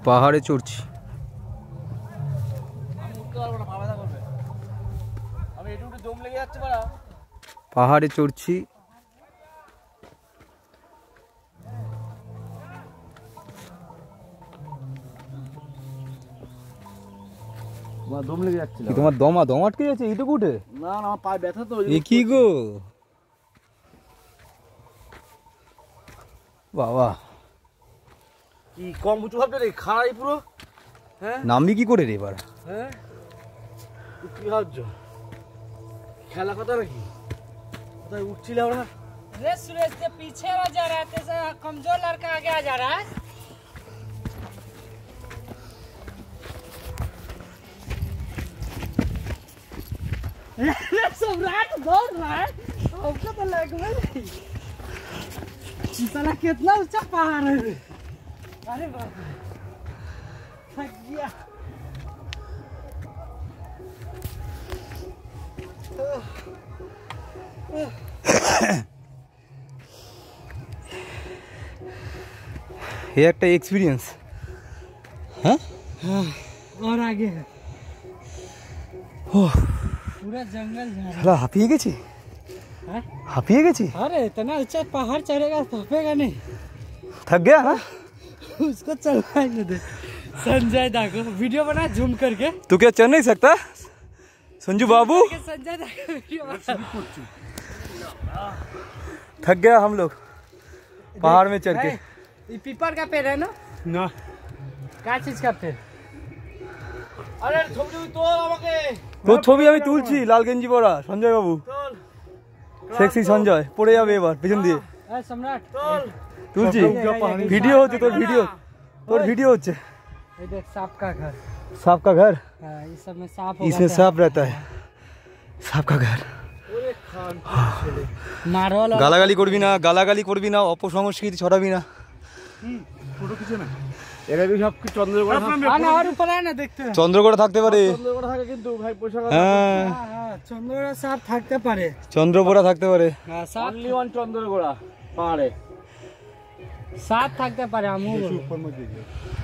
পাহাড়ে চড়ছি। পাহাড়ে চড়ছি। দম লেগে যাচ্ছিল। তোমার দম আটকে যাচ্ছে এইটুকু উঠে? না না, আমার পায়ে ব্যথা তো। এ কি গো বাবা, কি কম উঁচু ভাবতে রে, খাড়াই পুরো। হ্যাঁ, নামবি কি করে রে এবার? হ্যাঁ, কি ভাবছ? খেলা কথা নাকি? কোথায় উঠছিলে ওরা? रेस से पीछे हो जा रहा है, तो कमजोर लड़का आगे आ जा रहा है। सम्राट दौड़ रहा है, हमको तो लग नहीं। साला कितना ऊंचा पहाड़ है। अरे बाप रे, थक गया। ये একটা এক্সপেরিয়েন্স। হ্যাঁ, और आगे है पूरा जंगल শালা হাঁপিয়ে গেছি। है। হাঁপিয়ে গেছি। अरे इतना ऊंचा पहाड़ चढ़ेगा तो थकेगा नहीं। थक गया ना? उसको चलवाएंगे दे संजय दा को वीडियो बना जूम करके। तू क्या चल नहीं सकता संजू बाबू? संजय दा का वीडियो बना। थक गया हम लोग पहाड़ में चढ़ के। ये पीपल का पेड़ है ना? ना, क्या चीज का पेड़? আরে ছবি তোল আমাকে। তোর ছবি আমি তুলছি। লাল গেঞ্জি পরা সঞ্জয় বাবু, তোল সেক্সি সঞ্জয় পড়ে যাবে এবার পেছন দিয়ে। सम्राट তোল। তুলছি, ভিডিও হচ্ছে তোর, ভিডিও হচ্ছে। ये देख सांप का घर। सांप का घर? हाँ, इस सब में सांप इसमें सांप रहता है। सांप का घर। ওরে খান ছেলে। मार्बल গালাগালি করবি না, গালাগালি করবি না, অপসংস্কৃতি ছড়াবি না। ছোট কিছু না, এরা কি সব কি চন্দ্রগড় आना और ऊपर है ना, देखते हैं। চন্দ্রগড়ে থাকতে পারে। চন্দ্রগড় থাকে কিন্তু ভাই পয়সা হ্যাঁ, हाँ, चंद्रोड़ा सांप থাকতে পারে। চন্দ্রপোড়া থাকতে পারে। हाँ, सांप অনলি ওয়ান চন্দ্রগড় পাহাড়ে। सांप থাকতে পারে। আমু ऊपर मत देखिए।